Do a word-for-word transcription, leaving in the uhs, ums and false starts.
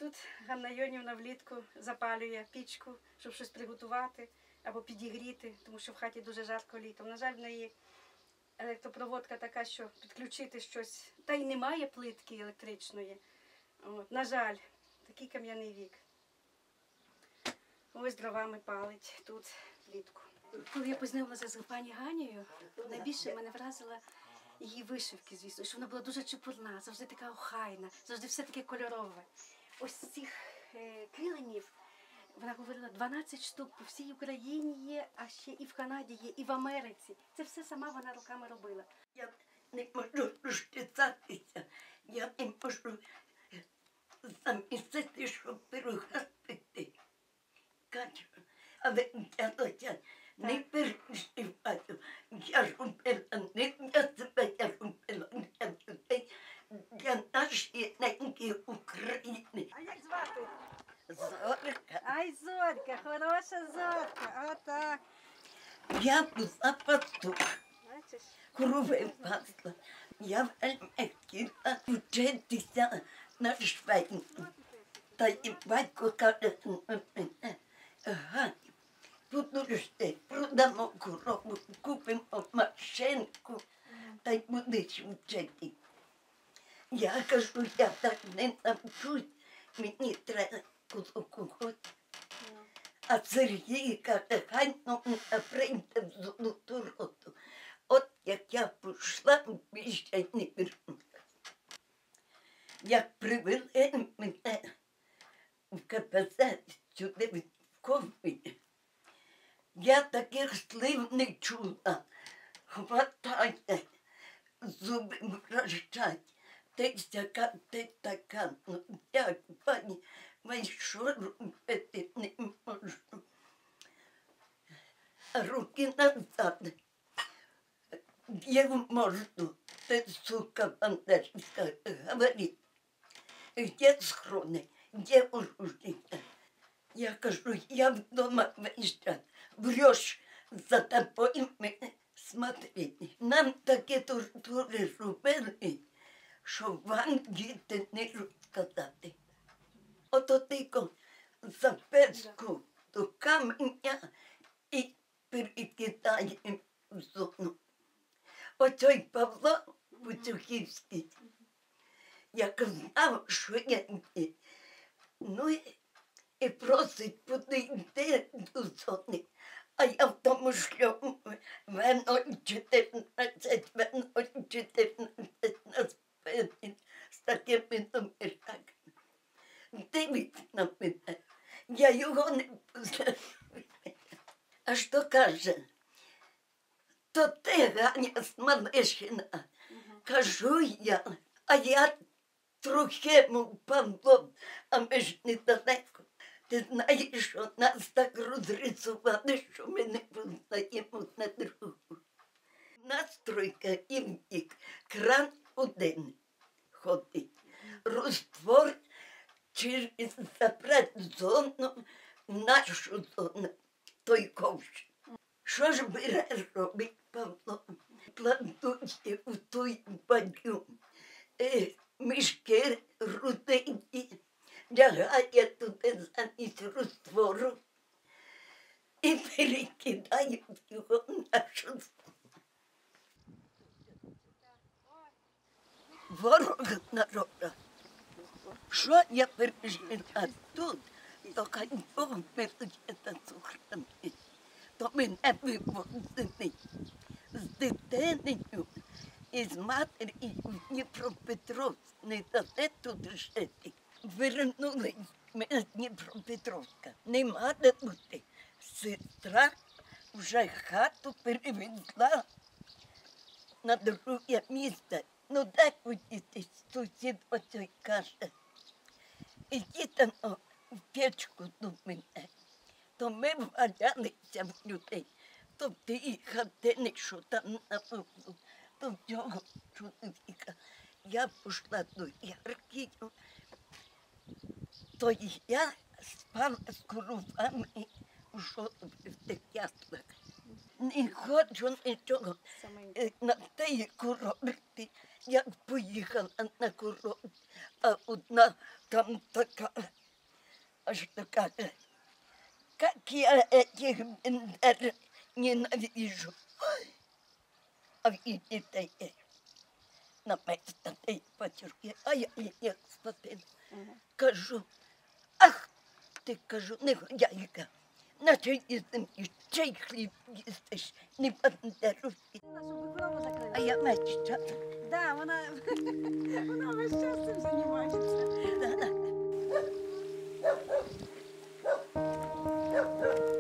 тут Ганна Йонівна влітку запалює пічку, щоб щось приготувати або підігріти, тому що в хаті дуже жарко літом. На жаль, в неї електропроводка така, що підключити щось, та й немає плитки електричної. От, на жаль, такий кам'яний вік. Ось дровами палить тут влітку. Коли я познайомилася з пані Ганею, найбільше мене вразила її вишивки, звісно, що вона була дуже чепурна, завжди така охайна, завжди все таке кольорове. Ось цих е, киленів, вона говорила, дванадцять штук по всій Україні є, а ще і в Канаді є, і в Америці. Це все сама вона руками робила. Я не можу розчитатися, я не можу замістити, щоб пирога пекти. Кажу, але я доча не переживаю, я робила не для себе, я робила для людей, для нашої неньки України. А як звати? Зорка. Ай, Зорька, хороша Зорька, отак. Я була пастух, Бачиш? корови пасла. Я вельми хотіла вчитися на швейну. Та й батько каже, Ганя, подожди, продамо корову, купимо машинку, та й будеш вчити. Я кажу, я так не навчусь, мені треба коло. А Сергій каже, хай ну прийде в золоту роту. От як я пішла, більше не вернулася. Як привели мене в ка пе зет сюди в Ковбі, я таких слів не чула. Хватає, зуби вражать. Ти сяка, ти така, ну як пані, ви що робити не можу. Руки назад. Я можу, ти, сука, бандерська, говори. Где схрони, где оружие? Я кажу, я вдома виїжджаю. Врешь, за тобою мене смотри. Нам такі тортури робили, що вам діти не розказати. Ото тільки за песку до каменя і перекидаємо в зону. Оцей Павло Путюхівський, як знав, що я є, ну і просить подійти до зони. А я в тому шльому В нуль чотирнадцять, В нуль чотирнадцять на спині з такими номерами. Дивиться на мене, я його не познаю. А що каже? То ти, Ганя Смалишина. Кажу я, а я трохи, мов Павло, а ми ж недалеко. Ти знаєш, що нас так розрисували, що ми не познаємо на другу. Настройка і вік, кран один ходить, роствор через запредзону в нашу зону, той ковш. Що ж бере робить Павло? Плантує в той бадю е, мішки руденькі, лягає туди замість розтвору і перекидає його в нашу зону. Ворог народу. Що я пережила тут, то хай Бог милує та сохранить. То мене вивозили з дитиною і з матір'ю в Дніпропетровськ, не дали тут жити. Вернули мене з Дніпропетровська, нема де бути. Сестра вже хату перевезла на друге місце. Ну де подітись, сусід оцей каже, ідіть в печку до мене. То ми валялися в людей, то в тій хатини, що там на вулиці, то в цього чоловіка. Я пішла до Ярків, то я спала з коровами в тих яслах. Не хочу нічого на тій коровці, як поїхала на коровці, а одна там така А что каже, как я этих бендер ненавижу. Ой, а видите, на методі потюрки, а я її схватила. Кажу, ах, ти, кажу, негодяйка, наче їсти чай хліб їстиш, не бандеру. А я мечта. Да, вона, вона весь час цим займається. Да.